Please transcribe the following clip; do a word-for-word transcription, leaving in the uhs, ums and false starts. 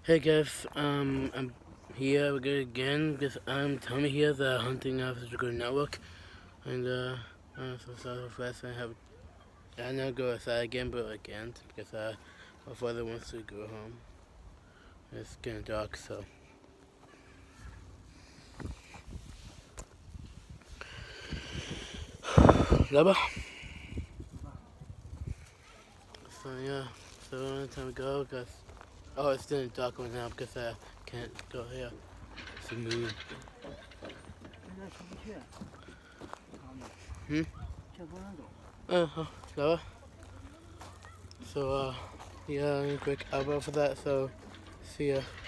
Hey guys, um, I'm here again because I'm Tommy here, the Hunting Officer Good Network, and uh, I'm so sorry for last I have. I know go outside again, but I can't because uh, my father wants to go home. It's getting dark, so. Lava. So yeah, so one time to go because oh, it's still dark right now because I can't go here. It's a moon. Hmm. Uh huh. Lava. So uh, yeah, quick elbow for that. So, see ya.